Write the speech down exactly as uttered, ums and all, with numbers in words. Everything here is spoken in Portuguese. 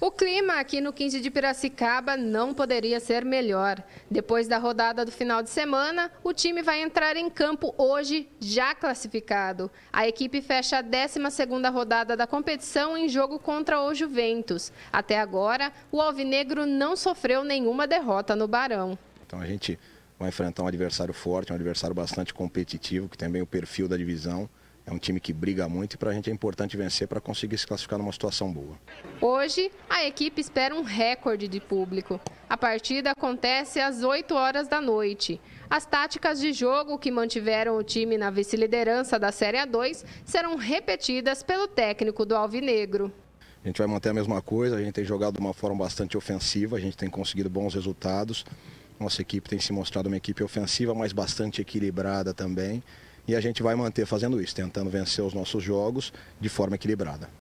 O clima aqui no quinze de Piracicaba não poderia ser melhor. Depois da rodada do final de semana, o time vai entrar em campo hoje, já classificado. A equipe fecha a décima segunda rodada da competição em jogo contra o Juventus. Até agora, o alvinegro não sofreu nenhuma derrota no Barão. Então a gente vai enfrentar um adversário forte, um adversário bastante competitivo, que tem bem o perfil da divisão. É um time que briga muito e para a gente é importante vencer para conseguir se classificar numa situação boa. Hoje, a equipe espera um recorde de público. A partida acontece às oito horas da noite. As táticas de jogo que mantiveram o time na vice-liderança da Série A dois serão repetidas pelo técnico do alvinegro. A gente vai manter a mesma coisa, a gente tem jogado de uma forma bastante ofensiva, a gente tem conseguido bons resultados. Nossa equipe tem se mostrado uma equipe ofensiva, mas bastante equilibrada também. E a gente vai manter fazendo isso, tentando vencer os nossos jogos de forma equilibrada.